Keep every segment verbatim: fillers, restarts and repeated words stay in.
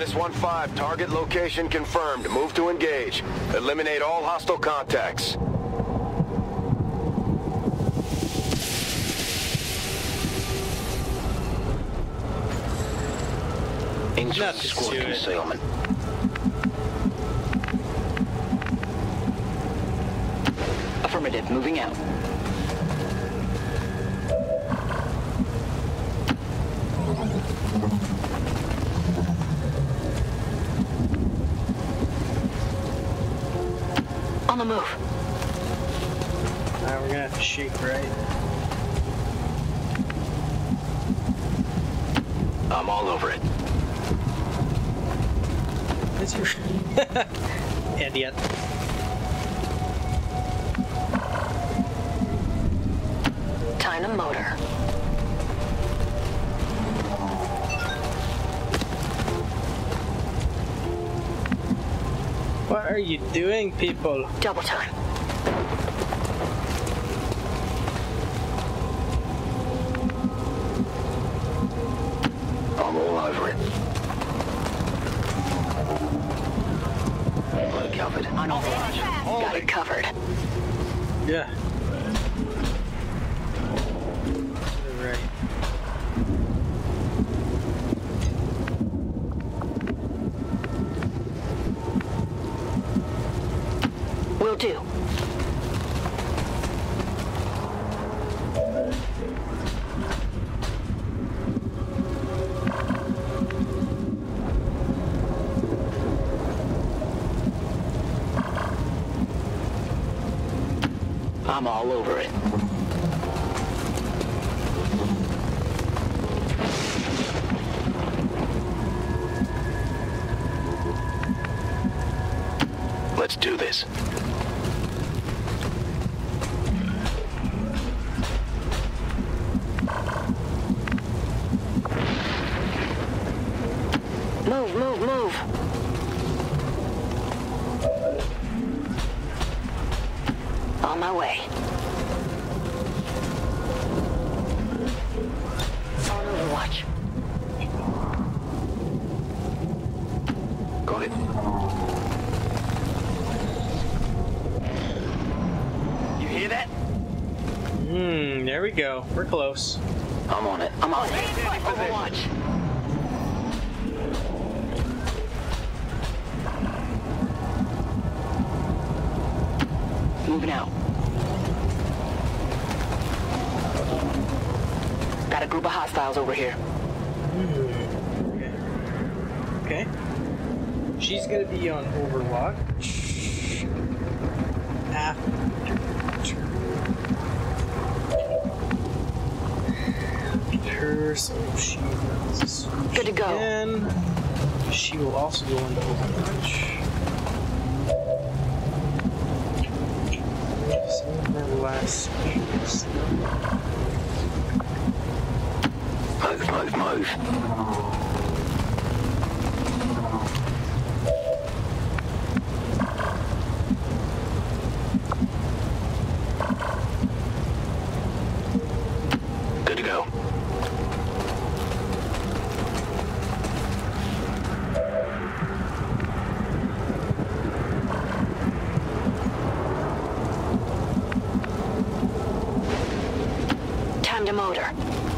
This one five, target location confirmed. Move to engage. Eliminate all hostile contacts. Into squad concealment. Affirmative, moving out. On the move. Alright, we're gonna have to shake right. I'm all over it. That's your idiot. Time to motor. What are you doing, people? Double time. I'm all over it. Got it covered. On overwatch. Got it covered. Yeah. Right. Will do. I'm all over it. Let's do this. Move, move, move. On my way. On overwatch. Got it. You hear that? Hmm, there we go. We're close. I'm on it. I'm on it. Overwatch. Moving out. Got a group of hostiles over here. Okay. Okay. She's gonna be on Overwatch. After. Her, so she runs. Good to go. And she will also go into Overwatch. Some of her last skills. Move, move, move. Good to go. Time to motor.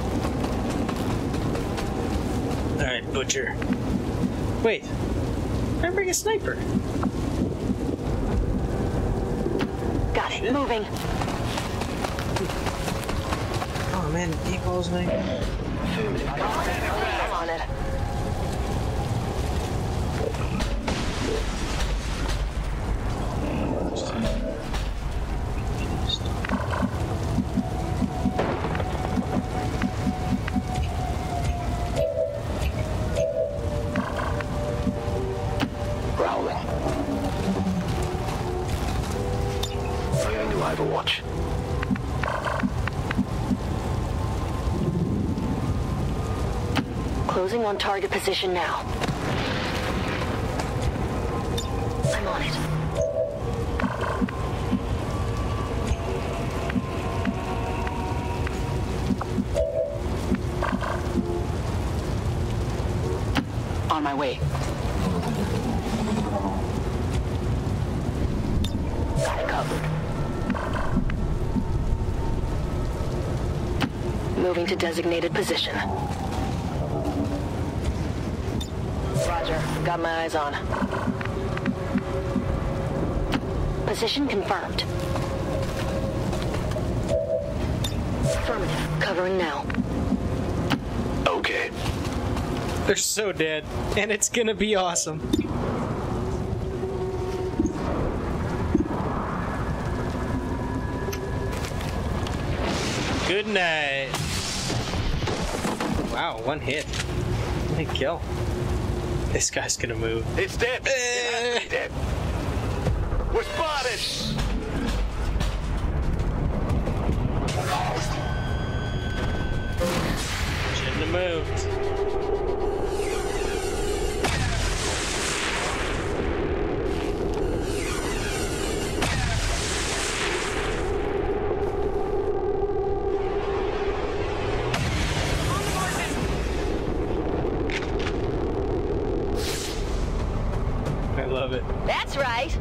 Alright, Butcher. Wait. I bring a sniper. Got it. Moving. Oh man, equals me. Affirmative. I'm on it. Growling. Going to Overwatch. Closing on target position now. I'm on it. On my way. Moving to designated position. Roger. Got my eyes on. Position confirmed. Affirmative. Covering now. Okay. They're so dead, and it's gonna be awesome. Good night. Wow, one hit. One kill. This guy's gonna move. It's dead. It has to be dead. We're spotted. Shouldn't have moved. I love it. That's right.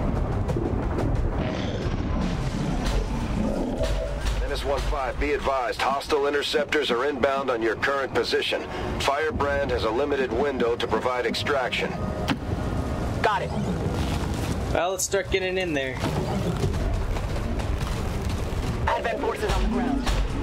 Menace one five, be advised, hostile interceptors are inbound on your current position. Firebrand has a limited window to provide extraction. Got it. Well, let's start getting in there. Advent forces on the ground.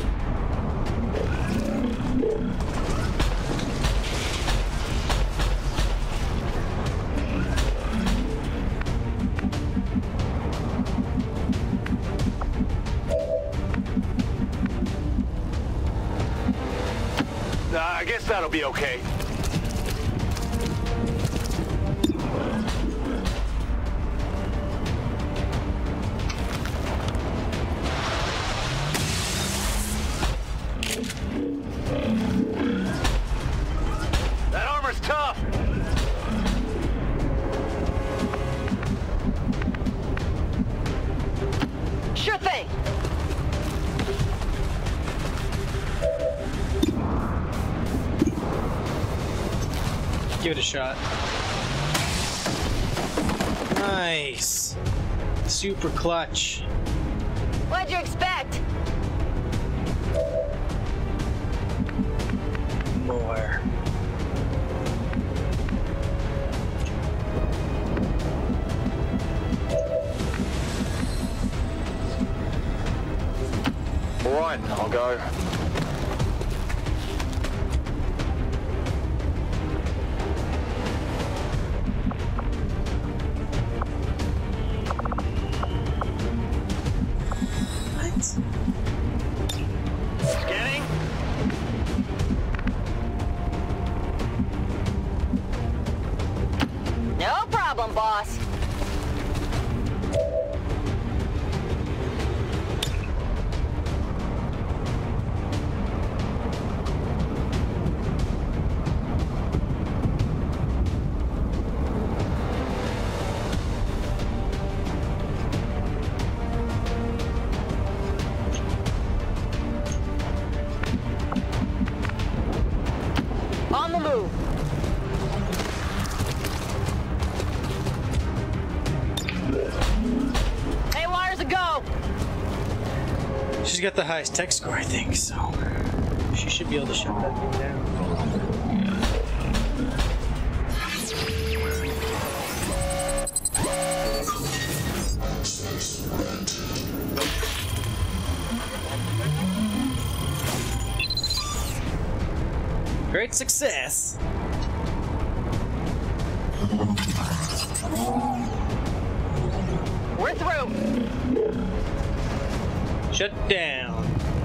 Uh, I guess that'll be okay. That armor's tough. Sure thing. Give it a shot. Nice. Super clutch. What'd you expect? More. All right, I'll go. Scanning. No problem, boss. On the move. Hey, wires a go. She's got the highest tech score, I think, so she should be able to shut that thing down. Great success. We're through. Shut down.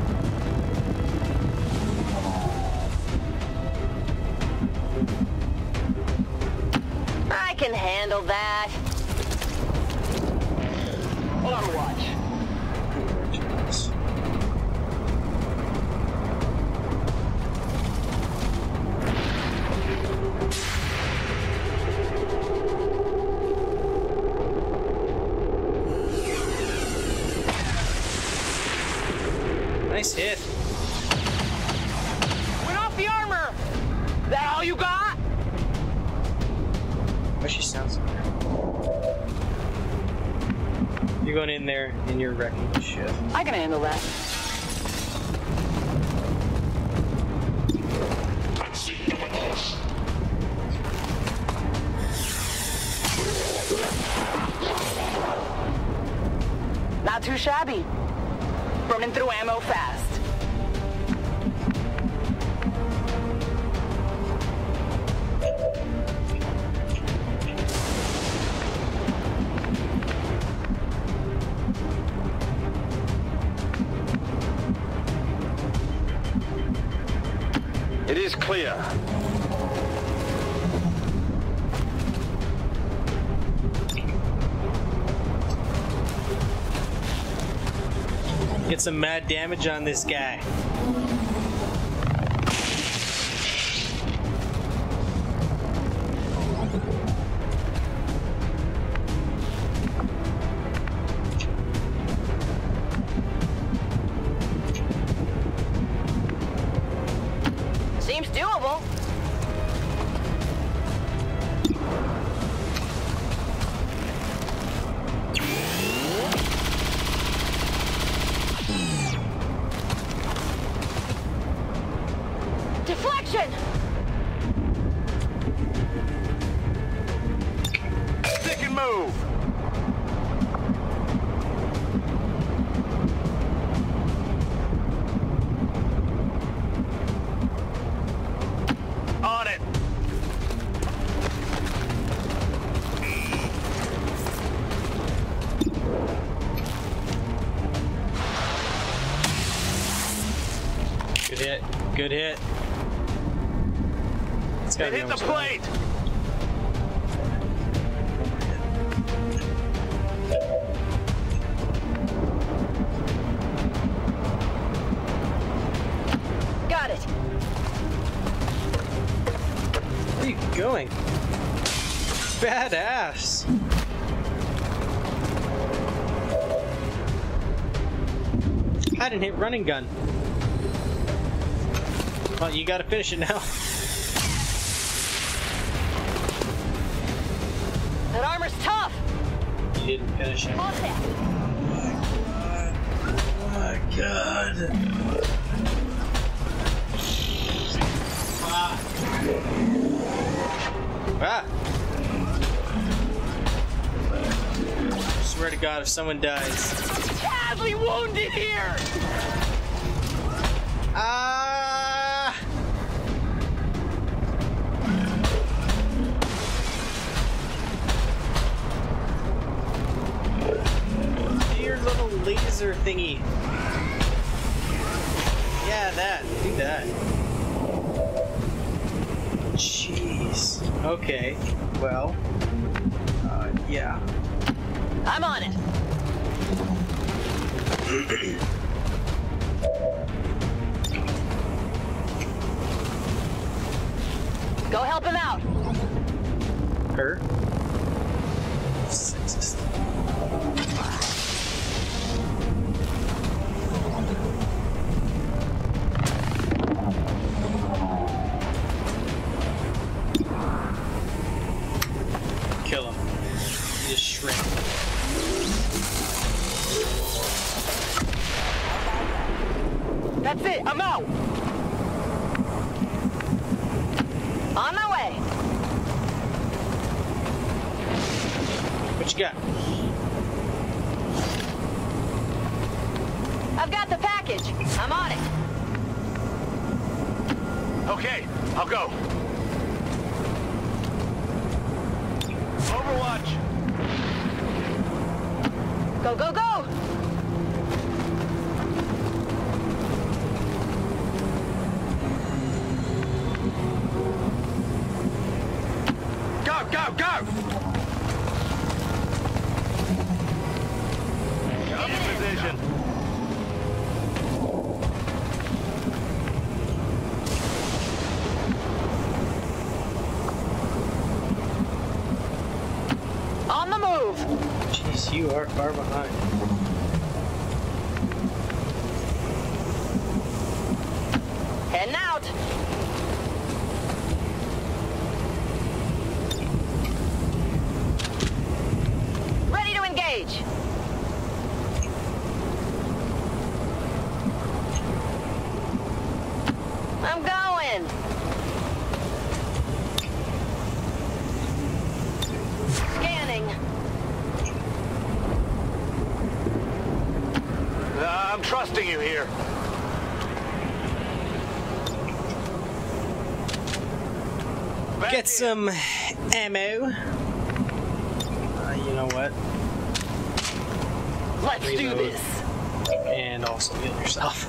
I can handle that. On watch. Nice hit. Went off the armor. That all you got? Why she sounds so good. You're going in there and you're wrecking the ship. I can handle that. Not too shabby. Burning through ammo fast. It is clear. Get some mad damage on this guy. Seems doable. Deflection! Stick and move! On it! Good hit. Good hit. It's gotta It be hit the almost done. plate! Got it. Where are you going? Badass. Hide and hit running gun. Well, you gotta finish it now. That armor's tough. You didn't finish it. On that. Oh my god. Ah. Ah. Swear to God, if someone dies. Badly wounded here. Ah. Your little laser thingy. Yeah, that. Do that. Jeez. Okay. Well. Uh, yeah. I'm on it. Go help him out. Her? Sexist. Kill him. He just shrink. That's it. I'm out. On my way. What you got? I've got the package. I'm on it. Okay, I'll go. Overwatch! Go, go, go! Go, go, go! Up in position. On the move! Jeez, you are far behind. Heading out! Ready to engage! I'm going! Scanning! I'm trusting you here. Back Get in. some ammo. Uh, you know what? Let's do Reload. this. And also heal yourself.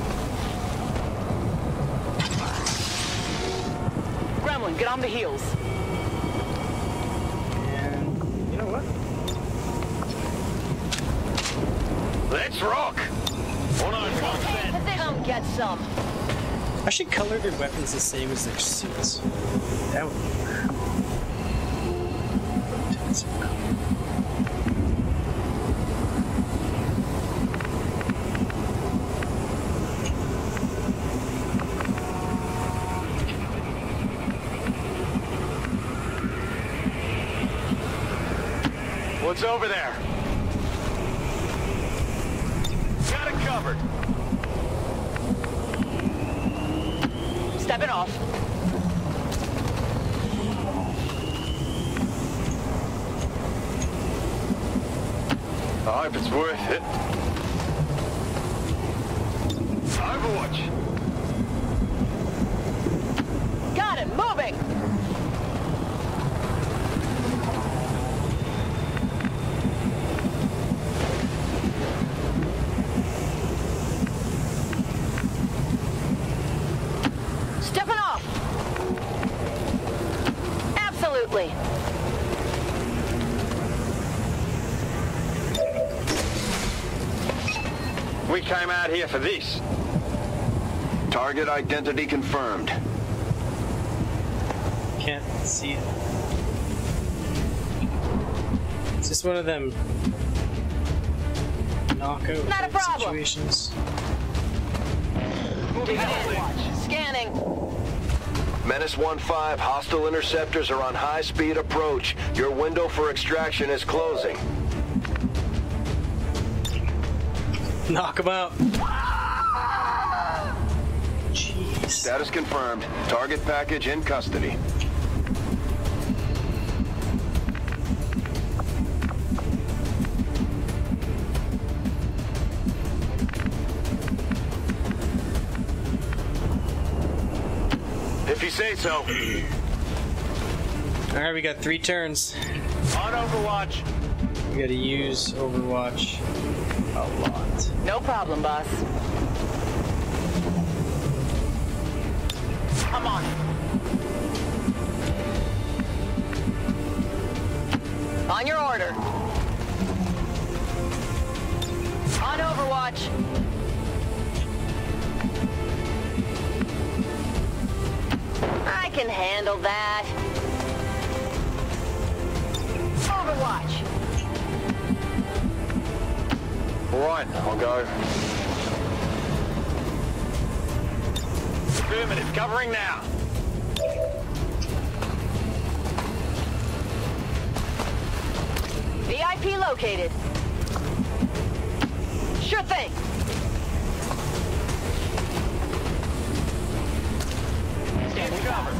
Gremlin, get on the heels. And you know what? Let's rock. Hold on, one set. Come get some. I should color their weapons the same as their suits. That would work. What's over there? Got it covered. Stepping off. I hope it's worth it. Overwatch. Got it, moving. Stepping off. Absolutely. We came out here for this. Target identity confirmed. Can't see it. It's just one of them knockout Not a problem. situations. Moving in. Scanning. Menace one five, hostile interceptors are on high-speed approach. Your window for extraction is closing. Knock him out. Jeez. Status confirmed. Target package in custody. If you say so. Alright, we got three turns. On Overwatch. We gotta use Overwatch a lot. No problem, boss. Come on. On your order. On Overwatch. I can handle that. Overwatch. All right, I'll go. Affirmative, covering now. V I P located. Sure thing. Stand cover.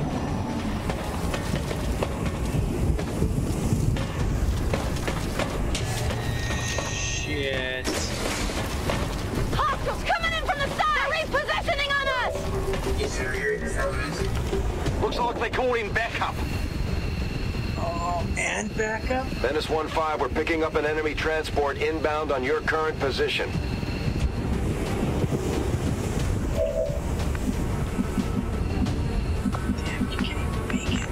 Shit. Hostiles coming in from the side! Repositioning on us! Looks like they called in backup. Oh, and backup? Menace one five, we're picking up an enemy transport inbound on your current position. Damn, you can't even make it.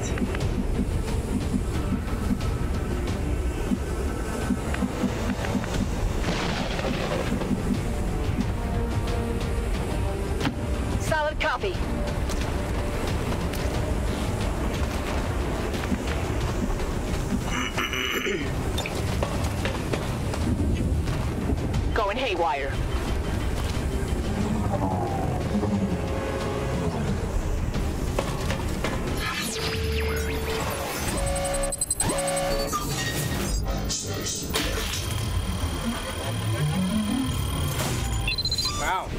Solid copy. Going haywire. Wow.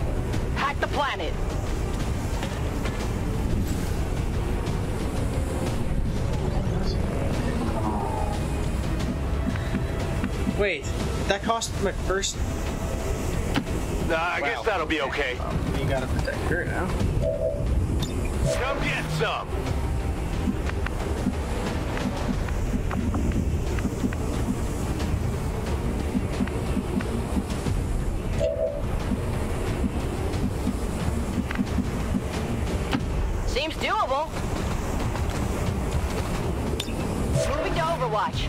Hack the planet. Wait, that cost my first. Nah, I Wow. guess that'll be okay. You gotta protect her now. Come get some. Seems doable. Moving to Overwatch.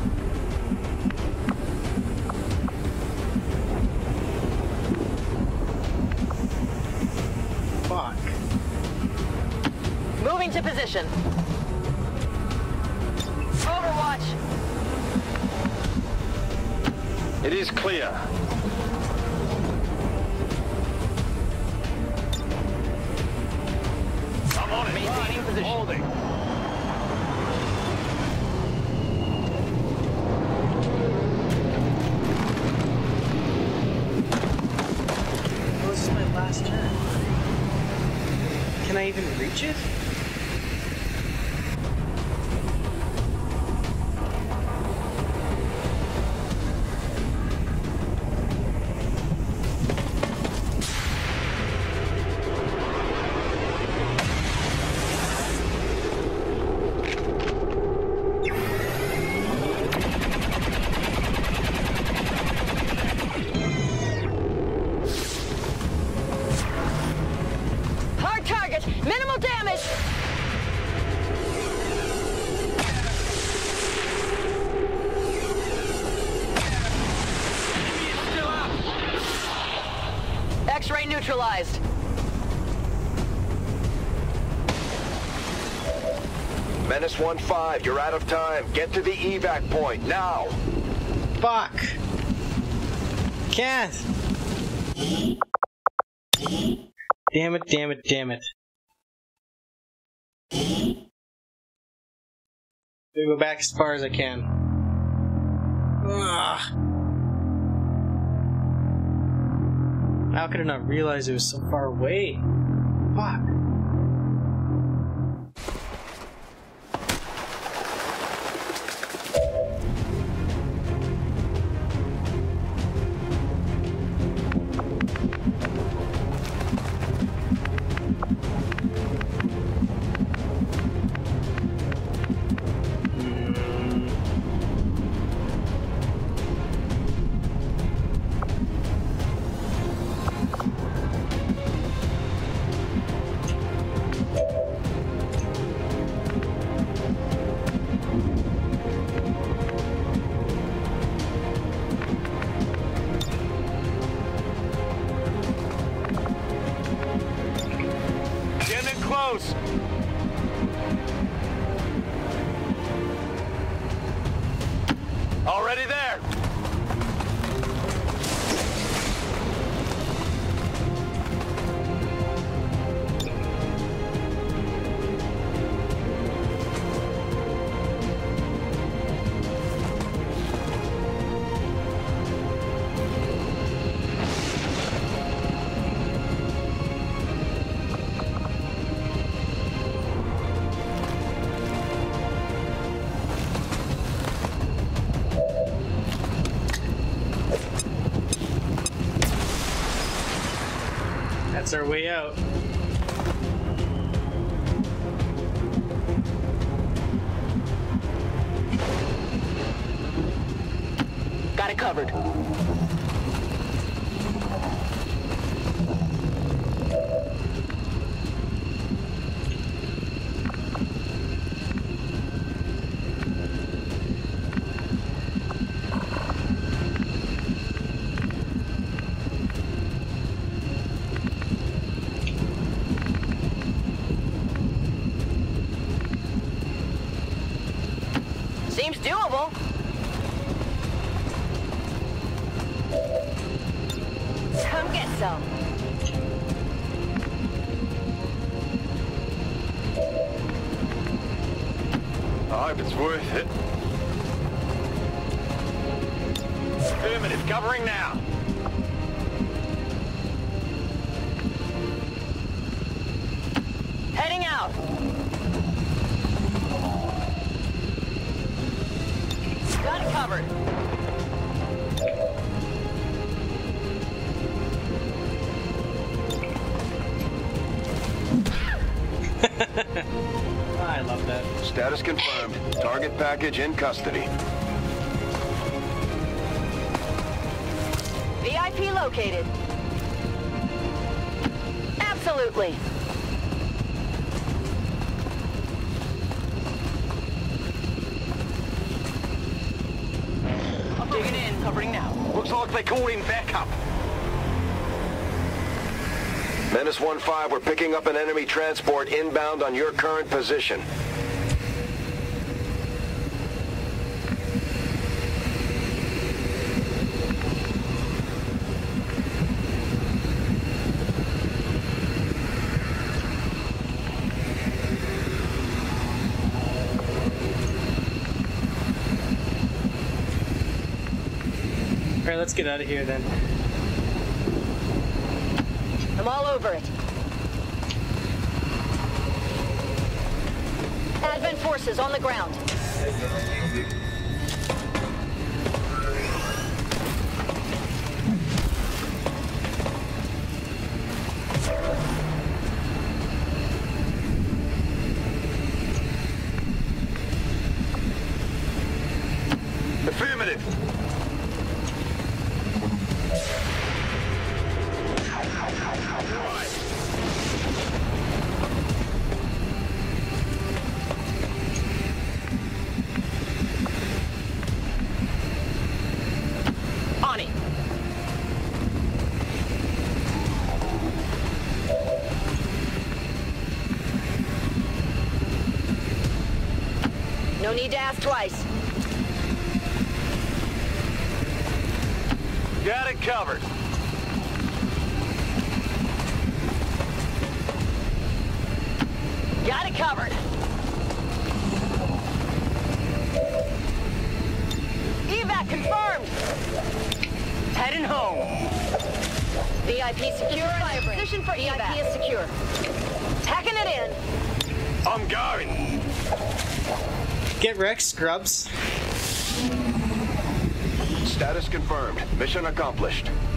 Fuck. Moving to position. Overwatch. It is clear. I'm on it. Maintaining position. Holding. Oh, this is my last turn. Can I even reach it? Hard target. Minimal damage. Still up. X-ray neutralized. Menace one five, you're out of time. Get to the evac point, now! Fuck. Can't. Damn it, damn it, damn it. I'm gonna go back as far as I can. Ugh. How could I not realize it was so far away? Fuck. Getting close. Already there. That's our way out. Got it covered. Seems doable. Come get some. I hope it's worth it. Affirmative, covering now. Heading out. Got it covered. Status confirmed. Target package in custody. V I P located. Absolutely. I'm digging in, covering now. Looks like they called in backup. Menace one five, we're picking up an enemy transport inbound on your current position. Alright, let's get out of here then. I'm all over it. Advent forces on the ground. Affirmative. On it. No need to ask twice. Got it covered. Got it covered. Evac confirmed. Heading home. V I P secure. Position for evac. V I P is secure. Packing it in. I'm going. Get wrecked, scrubs. Status confirmed. Mission accomplished.